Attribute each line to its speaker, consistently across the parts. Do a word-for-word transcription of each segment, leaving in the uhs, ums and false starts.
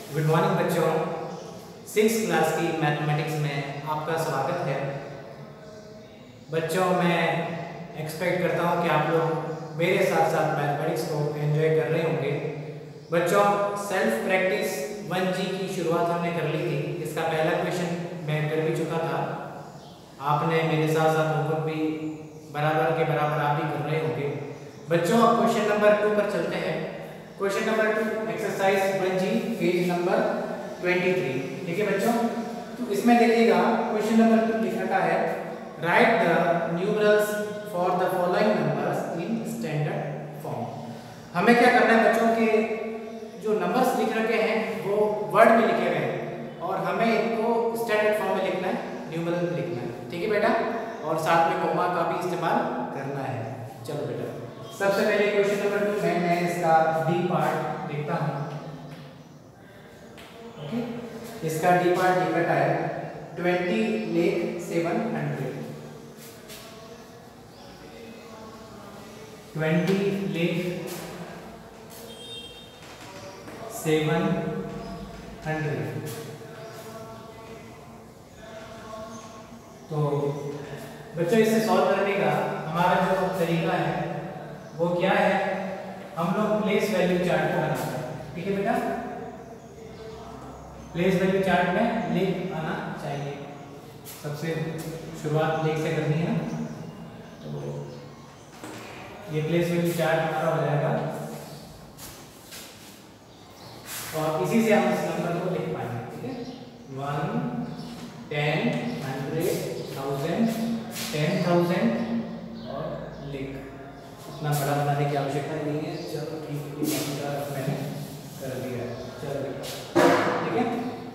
Speaker 1: Good morning बच्चों, six class की mathematics में आपका स्वागत है। बच्चों, मैं एक्सपेक्ट करता हूँ कि आप लोग मेरे साथ साथ मैथमेटिक्स को एंजॉय कर रहे होंगे। बच्चों, सेल्फ प्रैक्टिस वन जी की शुरुआत हमने कर ली थी। इसका पहला क्वेश्चन मैं कर भी चुका था। आपने मेरे साथ साथ होमवर्क भी बराबर के बराबर आप भी कर रहे होंगे। बच्चों, अब क्वेश्चन नंबर टू पर चलते हैं। Question number two, exercise one जी, पेज नंबर ट्वेंटी थ्री। ठीक है बच्चों, तो इसमें देखिएगा क्वेश्चन नंबर टू लिख रखा है, write the numerals for the following numbers in standard form. हमें क्या करना है बच्चों के जो नंबर्स लिख रखे हैं वो वर्ड में लिखे गए हैं और हमें इनको स्टैंडर्ड फॉर्म में लिखना है, न्यूमरल में लिखना है। ठीक है बेटा, और साथ में कॉमा का भी इस्तेमाल करना है। चलो बेटा, सबसे पहले क्वेश्चन नंबर टू में मैं इसका डी पार्ट देखता हूँ। ओके, इसका डी पार्ट लिख रखा है twenty lakh seven hundred. Twenty lakh seven hundred. तो बच्चों, इसे सॉल्व करने का हमारा जो तरीका है वो क्या है, हम लोग प्लेस वैल्यू चार्ट को बनाते हैं। ठीक है बेटा, प्लेस वैल्यू चार्ट में लेख आना चाहिए। सबसे शुरुआत लेख से करनी है, तो ये प्लेस वैल्यू चार्ट हमारा हो जाएगा और इसी से हम इस नंबर को लिख पाएंगे। ठीक है, one, ten, hundred, thousand, ten thousand और लिख। इतना बड़ा बनाने की आवश्यकता नहीं है। चलो ठीक है, मैंने कर दिया है। चलो ठीक है,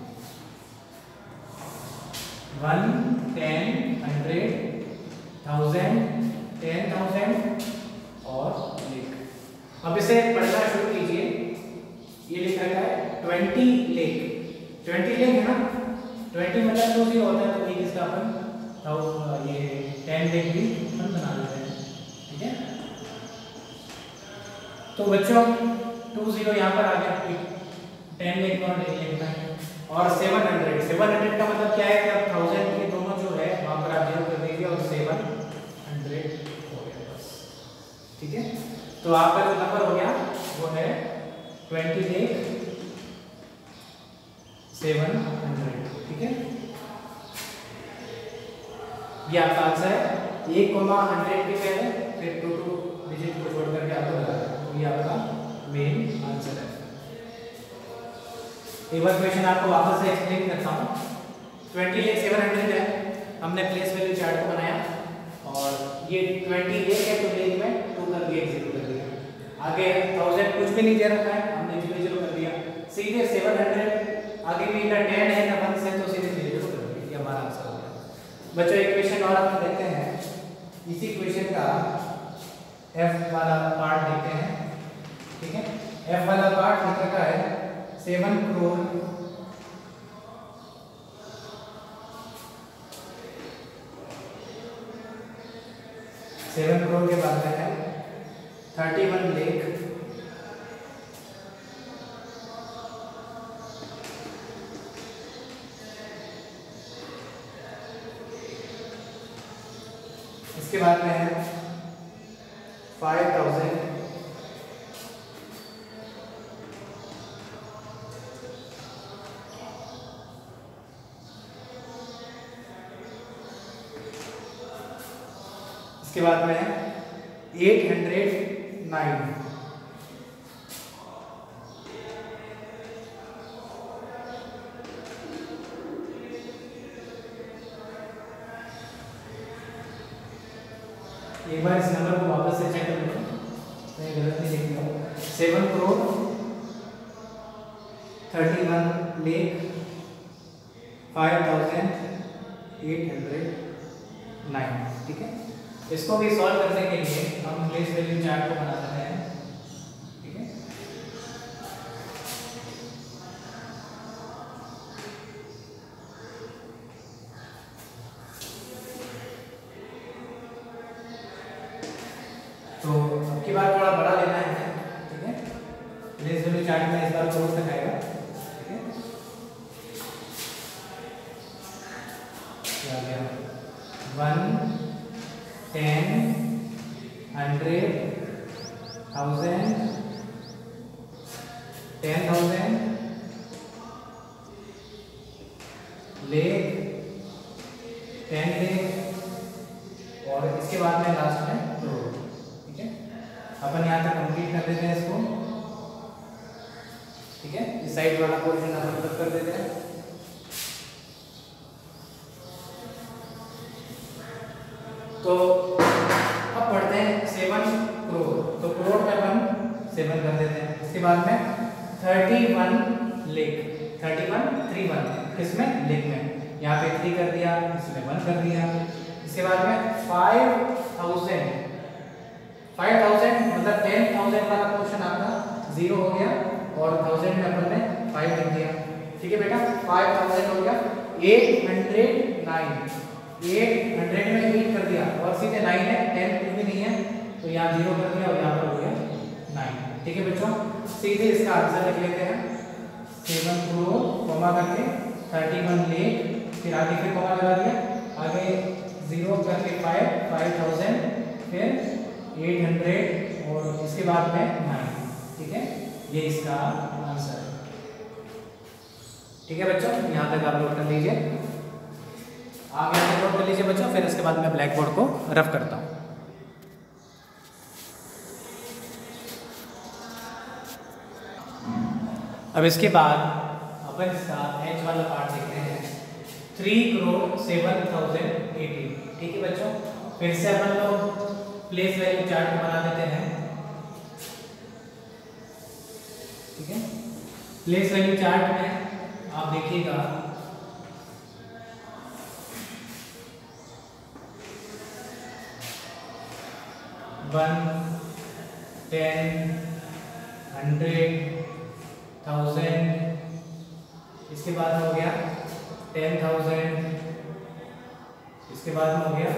Speaker 1: one, ten, hundred, thousand, ten thousand और लेख। अब इसे पढ़ना शुरू कीजिए। ये लिखा गया है ट्वेंटी लेख। ट्वेंटी लेख है ना, ट्वेंटी मतलब दो जीरो होता है, तो एक इसका अपन ये टेन लेख भी अपन बना लेते हैं। ठीक है, तो बच्चों टू जीरो यहाँ पर आ गया, टेन लेख और लिखना है। और सेवन हंड्रेड, सेवन हंड्रेड का मतलब क्या है कि अब थाउजेंड के दोनों जो है वहाँ पर आप जीरो कर दीजिए और सेवन हंड्रेड हो गया बस। ठीक है, तो आपका जो नंबर हो गया वो है ट्वेंटी लेख सेवन हंड्रेड। ठीक है, ये आपका आंसर है। एक कोमा हंड्रेड के पहले फिर टू टू डिजिट को छोड़ करके आपको लगा, ये आपका मेन आंसर है। एक बार क्वेश्चन आपको वापस से एक्सप्लेन करता हूँ। ट्वेंटी लेख सेवन हंड्रेड है, हमने प्लेस वैल्यू चार्ट को बनाया और ये ट्वेंटी लेख है तो लेख में टू कर दिया, जीरो कर दिया। आगे थाउजेंड कुछ भी नहीं दे रखा है, हमने जीरो जीरो कर दिया। सीधे सेवन हंड्रेड, आगे भी ना टेन है ना वन है, तो सीधे जीरो कर दिया। ये हमारा आंसर हो गया। बच्चों, एक क्वेश्चन और हम देखते हैं। इसी क्वेश्चन का एफ वाला पार्ट देखते हैं। ठीक है, एफ वाला पार्ट लिख रखा है सेवन करोड़ सेवन करोड़ के बाद में है थर्टी वन लेख इसके बाद में है फाइव थाउजेंड इसके बाद में है एट हंड्रेड नाइन। एक बार इस नंबर को वापस से चेक कर लो, मैं गलत नहीं लिख दिया। Seven crore thirty one lakh five thousand eight hundred nine. ठीक है, इसको भी सॉल्व करने के लिए हम प्लेस वैल्यू चार्ट को बना सकते हैं। ठीक है, तो अब की बार थोड़ा बड़ा लेना है। ठीक है, प्लेस वैल्यू चार्ट में इस बार क्रॉस दिखाएगा। ठीक है, thousand, ten thousand, lakh, ten lakh, और इसके बाद में लास्ट में करोड़। ठीक है, अपन यहाँ तक कंप्लीट कर देते हैं इसको। ठीक है, इस साइड वाला पोर्शन अपन तक कर देते हैं। तो अब पढ़ते हैं सेवन करोड़। तो करोड़ में अपन सेवन कर देते हैं। इसके बाद में thirty one lakh, thirty one three one, किसमें? लेख में। यहाँ पे थ्री कर दिया, इसमें वन कर दिया। इसके बाद में फाइव थाउजेंड, फाइव थाउजेंड मतलब टेन थाउजेंड वाला पोर्शन आपका जीरो हो गया और थाउजेंड में अपन ने फाइव लिख दिया। ठीक है बेटा, फाइव थाउजेंड हो गया। Eight hundred nine, eight hundred में एट कर दिया और सीधे नाइन है, टेन कुछ भी नहीं है तो यहाँ जीरो कर दिया और यहाँ पर हो गया नाइन। ठीक है बच्चों, सीधे इसका आंसर लिख लेते हैं। सेवन करोड़ कॉमा करके थर्टी वन लेख, फिर आगे फिर कॉमा लगा दिया, आगे जीरो करके फाइव, फाइव थाउजेंड, फिर एट हंड्रेड और इसके बाद में नाइन। ठीक है, ये इसका आंसर है। ठीक है बच्चों, यहाँ तक आप नोट कर लीजिए। आप यहाँ तक नोट कर लीजिए बच्चों, फिर उसके बाद मैं ब्लैक बोर्ड को रफ करता हूँ। अब इसके बाद अपन इसका एच वाला पार्ट देखते हैं। Three crore seven thousand eighty. ठीक है बच्चों, फिर से अपन लोग प्लेस वैल्यू चार्ट बना देते हैं। ठीक है, प्लेस वैल्यू चार्ट में आप देखिएगा वन, टेन, हंड्रेड, थाउजेंड, इसके बाद में हो गया टेन थाउजेंड, इसके बाद में हो गया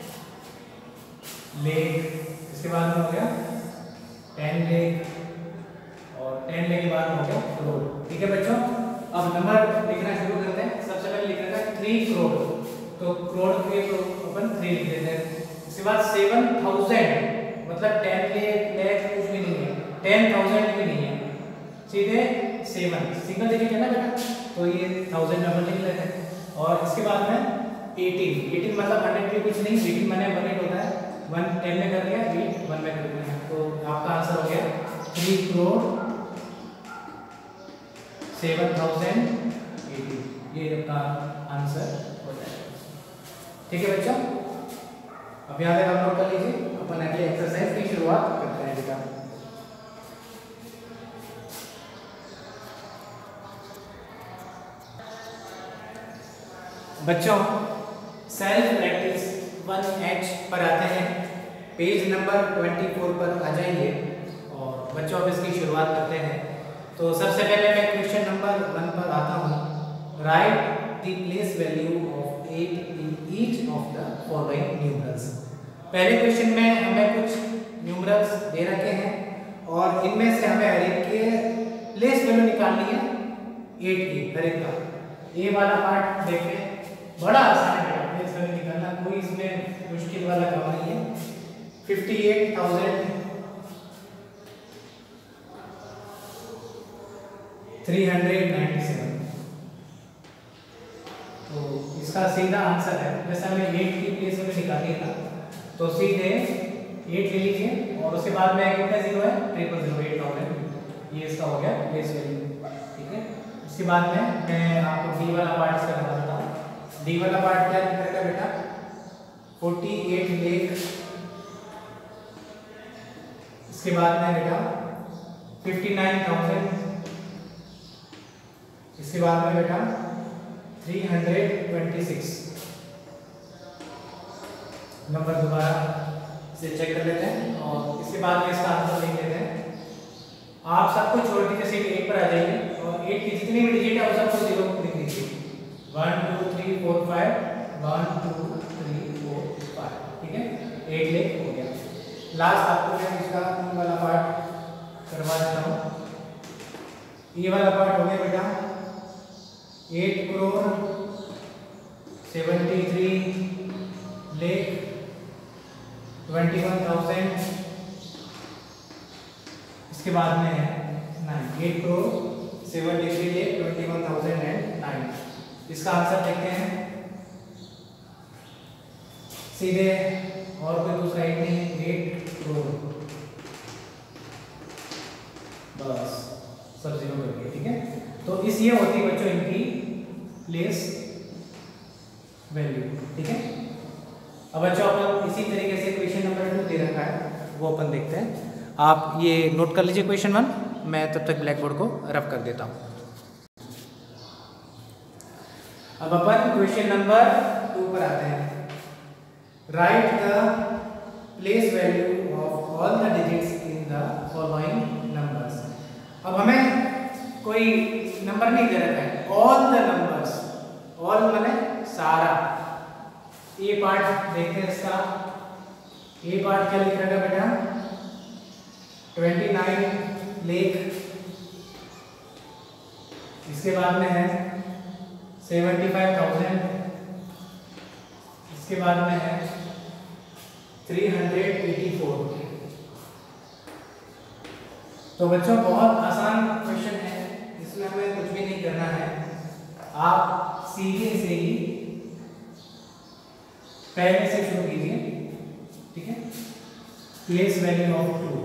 Speaker 1: लेख, इसके बाद में हो गया टेन लेख और टेन लेख के बाद में हो गया करोड़। ठीक है बच्चों, अब नंबर लिखना शुरू करते हैं। सबसे पहले लिख देते हैं थ्री करोड़, तो करोड़ के अपन थ्री लिख देते हैं। इसके बाद सेवन थाउजेंड मतलब टेन लेख, लेख कुछ भी नहीं है, टेन थाउजेंड भी नहीं है, सीधे सेवन सिंगल डिजिट है ना बेटा, तो ये थाउजेंड में लिख लेते हैं। और इसके बाद में एटीन, एटीन मतलब हंड्रेड भी कुछ नहीं, एटीन माने वन एट होता है, वन टेन में कर दिया, एट वन में कर दिया, तो आपका आंसर हो गया three crore seven thousand eighty. ये आपका आंसर हो जाएगा। ठीक है बच्चों, अब यहाँ तक आप नोट कर लीजिए। अपन अगले एक्सरसाइज की शुरुआत करते हैं बेटा। बच्चों सेल्फ प्रैक्टिस वन एच पर आते हैं, पेज नंबर ट्वेंटी फोर पर आ जाइए और बच्चों अब इसकी शुरुआत करते हैं। तो सबसे पहले मैं क्वेश्चन नंबर वन पर आता हूँ। Write the place value of eight in each of the following numerals. पहले क्वेश्चन में हमें कुछ न्यूमरल्स दे रखे हैं और इनमें से हमें हर एक के प्लेस वैल्यू निकालनी है एट की, हर एक का। ए वाला पार्ट देखते हैं, बड़ा आसान है प्लेस वैल्यू निकालना, कोई इसमें मुश्किल वाला काम नहीं है। Fifty eight thousand three hundred ninety seven, तो इसका सीधा आंसर है। जैसे हमें एट की प्लेस वैल्यू निकाली है ना, तो सीधे एट ले लीजिए और उसके बाद में कितना जीरो है, ट्रिपल जीरो, एट थाउजेंड, ये इसका हो गया प्लेस वैल्यू। ठीक है, उसके बाद में मैं आपको डी वाला पार्ट इसका बताता हूँ। डी वाला पार्ट क्या करेगा बेटा, फोर्टी एट लेख, इसके बाद में बेटा फिफ्टी नाइन थाउजेंड, इसके बाद में बेटा three hundred twenty six. Number दोबारा इसे चेक कर लेते हैं और इसके बाद में इसका आंसर लिख लेते हैं। आप सबको छोड़ के सीट एट पर आ जाइए और एट की जितनी भी डिजिट है वो सबको जीरो लिख लीजिए। One two three four five, one two three four five. ठीक है, एट लेख हो गया। लास्ट आपको मैं इसका वाला पार्ट करवा देता हूँ। ये वाला पार्ट हो गया बेटा eight crore seventy three lakh twenty one thousand इसके बाद में है nine, eight crore seventy three lakh twenty one thousand and nine. इसका आंसर देखते हैं सीधे, और कोई दूसरा एक नहीं है, एट करोड़, बस सब जीरो कर दिए। ठीक है, तो इस ये होती है बच्चों इनकी प्लेस वैल्यू। ठीक है, अब बच्चों अपन इसी तरीके से क्वेश्चन नंबर टू दे रखा है, वो अपन देखते हैं। आप ये नोट कर लीजिए क्वेश्चन वन, मैं तब तक ब्लैक बोर्ड को रफ कर देता हूँ। अब अपन क्वेश्चन नंबर टू पर आते हैं। Write the place value of all the digits in the following numbers. अब हमें कोई नंबर नहीं दे रखा है, ऑल द नंबर्स, ऑल माने सारा। ए पार्ट देखते हैं इसका, ए पार्ट क्या लिख रखा है बेटा, ट्वेंटी नाइन लेख, इसके बाद में है सेवेंटी फाइव थाउजेंड, इसके बाद में है थ्री हंड्रेड एटी फोर। तो बच्चों बहुत आसान क्वेश्चन है, इसमें हमें कुछ भी नहीं करना है, आप सीधे से ही पहले से शुरू कीजिए। ठीक है, place value of two,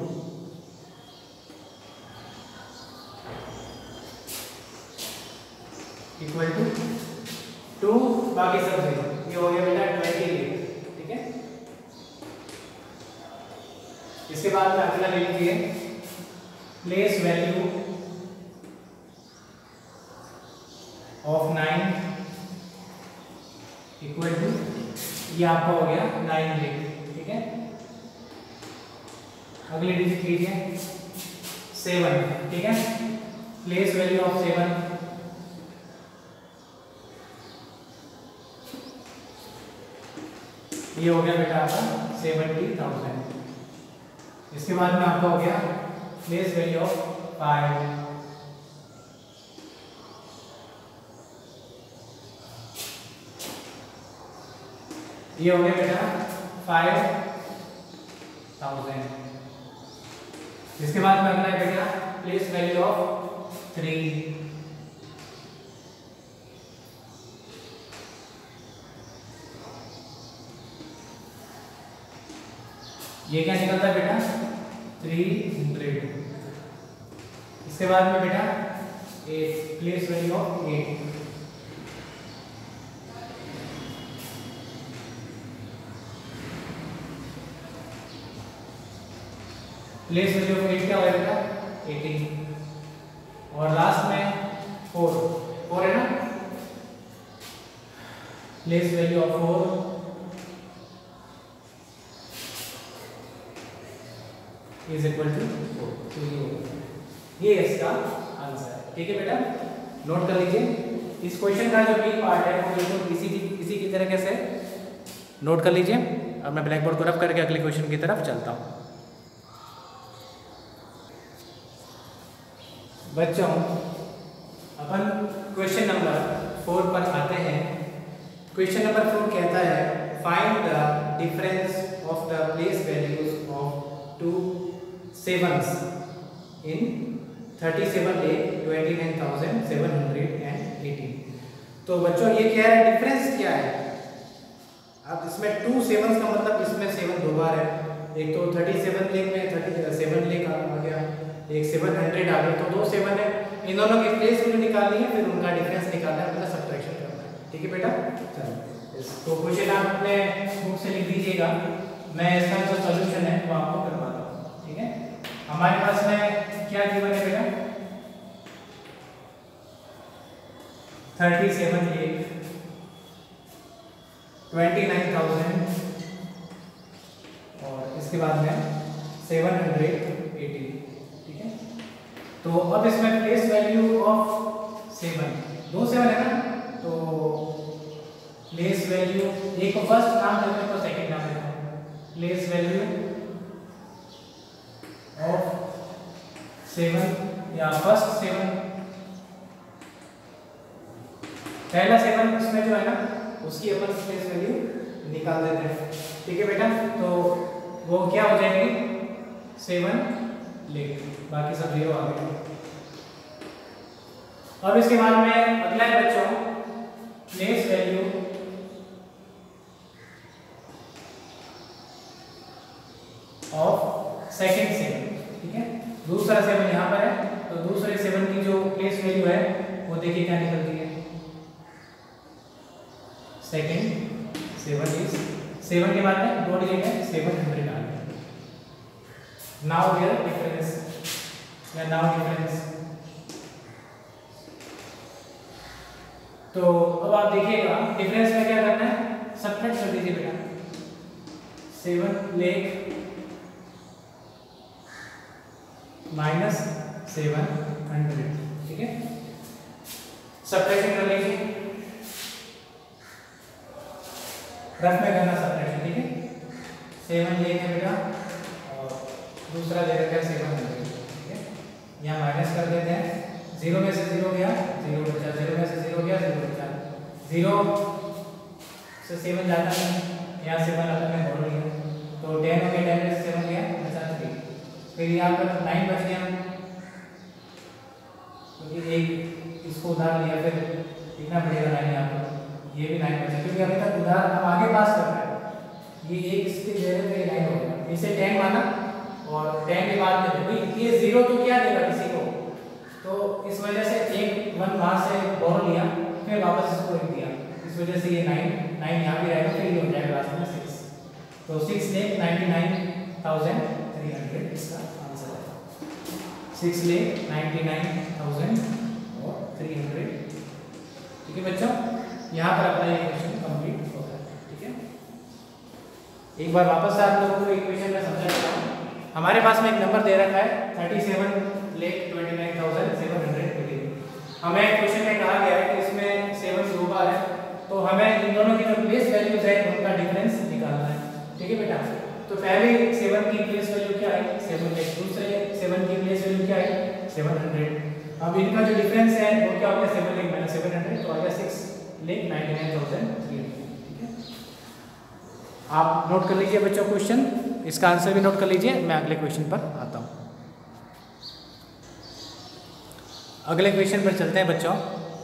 Speaker 1: equal to two, बाकी सब जीरो। ये हो गया बेटा ट्वेंटी लेख। ठीक है, इसके बाद में अगला ले लीजिए place value of nine equal to, ये आपका हो गया नाइन लेख। ठीक है, अगली डिजिट लीजिए सेवन। ठीक है, प्लेस वैल्यू ऑफ सेवन, ये हो गया बेटा आपका सेवेंटी थाउजेंड। इसके बाद में आपका हो गया प्लेस वैल्यू ऑफ फाइव, ये हो गया बेटा फाइव थाउजेंड। इसके बाद में अगला है बेटा प्लेस वैल्यू ऑफ थ्री, ये क्या निकलता है बेटा थ्री हंड्रेड। इसके बाद में बेटा eight, place value of eight, place value of eight क्या होगा बेटा एटीन। और लास्ट में फोर, फोर है ना, place value of four is equal to four. तो ये ये इसका आंसर है। ठीक है बेटा, नोट कर लीजिए। इस क्वेश्चन का जो मेन पार्ट है वो बिल्कुल इसी इसी की तरीके से नोट कर लीजिए। अब मैं ब्लैक बोर्ड को रफ करके अगले क्वेश्चन की तरफ चलता हूँ। बच्चों अपन क्वेश्चन नंबर फोर पर आते हैं। क्वेश्चन नंबर फोर कहता है find the difference of the place values of two sevens in thirty seven lakh twenty nine thousand seven hundred and eighteen. तो बच्चों ये क्या है, डिफरेंस क्या है। अब इसमें टू सेवंस का मतलब इसमें सेवन दो बार है, एक तो थर्टी सेवन लेख में थर्टी सेवन लेख आ गया, एक सेवन हंड्रेड आ गया, तो दो सेवन है। इन दोनों की प्लेस वैल्यू निकालनी है, फिर उनका डिफरेंस निकालना है, मतलब सब्ट्रैक्शन करना है। ठीक है बेटा, चलो तो क्वेश्चन आप अपने बुक से लिख दीजिएगा, मैं इसका जो सॉल्यूशन है वो आपको करवाता हूँ। ठीक है, हमारे पास में क्या गिवन है बेटा thirty seven lakh twenty nine thousand और इसके बाद में सेवन हंड्रेड एटी। ठीक है, तो अब इसमें प्लेस वैल्यू ऑफ सेवन, दो सेवन है ना, तो प्लेस वैल्यू एक को फर्स्ट नाम देते हैं तो सेकंड नाम देते हैं। प्लेस वैल्यू ऑफ सेवन या फर्स्ट सेवन, पहला सेवन इसमें जो है ना उसकी अपन प्लेस वैल्यू निकाल देते हैं। ठीक है बेटा, तो वो क्या हो जाएगी सेवन लेख, बाकी सब जीरो आ गए। अब इसके बाद में अगला है बच्चों place value of second seven, ठीक है। दूसरा सेवन यहाँ पर है, तो दूसरे सेवन की जो प्लेस वैल्यू है वो देखिए क्या निकलती है। सेकंड सेवन इज सेवन के बाद में दो डिजिट है, सेवन हंड्रेड आ गया। नाउ हियर डिफरेंस या नाउ डिफरेंस। तो अब आप देखिएगा डिफरेंस में क्या करना है, सबट्रैक्ट कर दीजिए बेटा। सेवन लेख माइनस सेवन हंड्रेड, ठीक है। सबट्रैक्शन कर लीजिए, रफ में करना सबट्रैक्शन, ठीक है। सेवन लेख है बेटा और दूसरा ले रखा है सेवन हंड्रेड, ठीक है। यहाँ माइनस कर देते हैं, जीरो में से जीरो गया जीरो बचा, जीरो में से जीरो गया जीरो बचा, जीरो से सेवन जाता नहीं, यहाँ सेवन अपन ने बोल लिया तो टेन हो गया, टेन में से सेवन गया बचा थ्री, फिर यहाँ पर नाइन बच गया क्योंकि तो एक इसको उधार लिया, फिर लिखना पड़ेगा नाइन यहाँ पर, ये भी नाइन बचा क्योंकि अभी तक उधार हम आगे पास कर रहे हैं। ये एक इसके जगह पे नाइन हो गया, इसे टेन माना और टेन के बाद में भाई ये जीरो तो क्या देगा किसी को, तो इस वजह से एक वन वहाँ से बोल लिया, फिर वापस इसको लिख दिया, इस वजह से ये नाइन नाइन यहाँ भी रहेगा, फिर ये हो जाएगा लास्ट में सिक्स। तो six lakh ninety nine thousand three hundred इसका आंसर है। Six lakh ninety nine thousand और थ्री हंड्रेड, ठीक है बच्चों। यहाँ पर अपना ये क्वेश्चन कंप्लीट होता है, ठीक है। एक बार वापस से आप लोगों को इक्वेशन में समझा देता हूँ। हमारे पास में एक नंबर दे रखा है thirty seven lakh twenty nine thousand seven hundred twenty. हमें क्वेश्चन में कहा गया है कि इसमें सेवन दो बार है, तो हमें इन दोनों की जो प्लेस वैल्यूज है उनका डिफरेंस निकालना है, ठीक है बेटा। तो पहले सेवन की प्लेस वैल्यू क्या है, सेवन लेख, दूसरे सेवन की प्लेस वैल्यू क्या है, सेवन हंड्रेड। अब इनका जो डिफरेंस है वो क्या हो गया, सेवन लेख माइनस सेवन हंड्रेड, तो आ गया six lakh ninety nine thousand three hundred, ठीक है। आप नोट कर लीजिए बच्चों क्वेश्चन, इसका आंसर भी नोट कर लीजिए। मैं अगले क्वेश्चन पर आता हूँ। अगले क्वेश्चन पर चलते हैं बच्चों,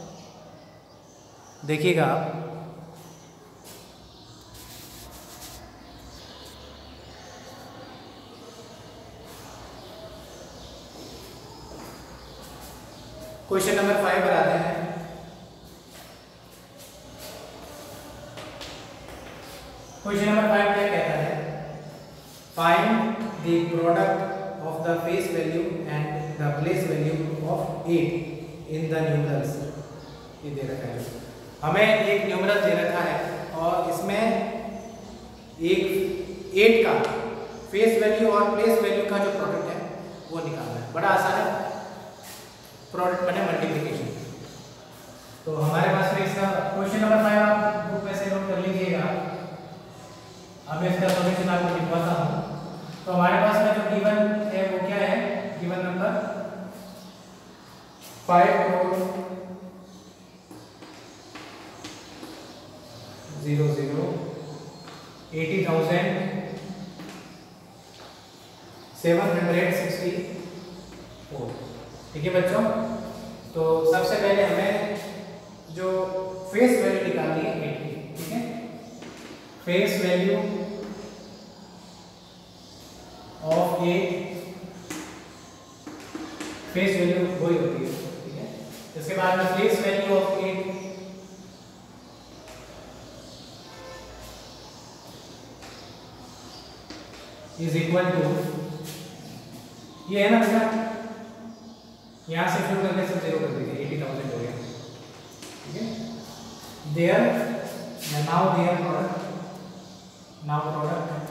Speaker 1: देखिएगा आप। क्वेश्चन नंबर फाइव पर आते हैं। क्वेश्चन नंबर फाइव क्या कहता है, find the product of the face value and the place value of eight in the numerals. ये दे रखा है हमें, एक न्यूमरल दे रखा है और इसमें एक एट का फेस वैल्यू और प्लेस वैल्यू का जो प्रोडक्ट है वो निकालना है। बड़ा आसान है, प्रोडक्ट बने मल्टीप्लिकेशन। तो हमारे पास में इसका क्वेश्चन नंबर फाइव आप बुक में से नोट कर लीजिएगा। अब मैं इसका सॉल्यूशन आपको लिखवाता हूँ। तो हमारे पास में जो गिवन है वो क्या है, given number five crore zero zero eighty thousand seven hundred sixty four, ठीक है बच्चों। तो सबसे पहले हमें जो फेस वैल्यू निकालनी है एट की, ठीक है। Face value of eight, face value वही होती है, ठीक है। इसके बाद में face value of eight is equal to, ये है ना बेटा, यहां से शुरू करके सब जीरो कर दीजिए, एटी थाउजेंड हो गया, ठीक है। There now there product, now product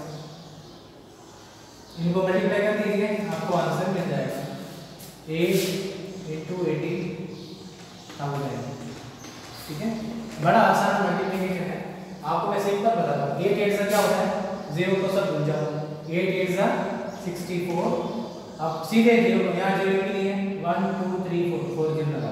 Speaker 1: इनको मल्टीप्लाई कर दीजिए, आपको आंसर मिल जाएगा एट इंटू एटी थाउजेंड, ठीक है। बड़ा आसान मल्टीप्लिकेशन है, आपको मैं सिंपल बताता हूँ। एट एट से क्या होता है, जीरो को सब भूल जाओ, एट एट सा सिक्सटी फोर, अब सीधे जीरो को यहाँ जीरो के लिए one two three four, four zero लगा,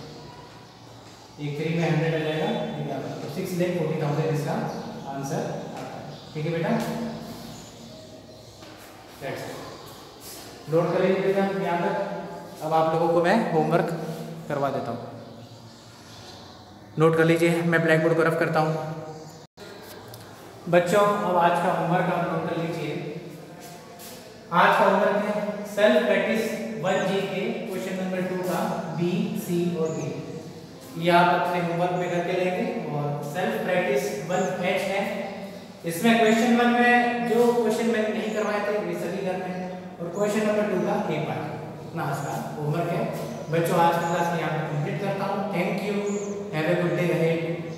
Speaker 1: एक थ्री में हंड्रेड आ जाएगा, ठीक है। तो सिक्स लेख फोर्टी थाउजेंड इसका आंसर आता है, ठीक है बेटा। That's it. नोट कर लीजिए बेटा यहाँ तक। अब आप लोगों को मैं होमवर्क करवा देता हूँ। नोट कर लीजिए, मैं ब्लैक बोर्ड को रफ करता हूँ। बच्चों अब आज का होमवर्क आप नोट कर लीजिए। आज का होमवर्क है सेल्फ प्रैक्टिस वन जी के क्वेश्चन नंबर टू का बी, सी और डी। ये आप अपने होमवर्क में करके लेंगे। और सेल्फ प्रैक्टिस वन एच है, इसमें क्वेश्चन वन में जो क्वेश्चन मैंने नहीं करवाए थे वे सभी करने हैं और क्वेश्चन नंबर टू का एक पार्ट इतना आज का होमवर्क है। बच्चों आज की क्लास में यहाँ पे कंप्लीट करता हूँ। Thank you, have a good day ahead.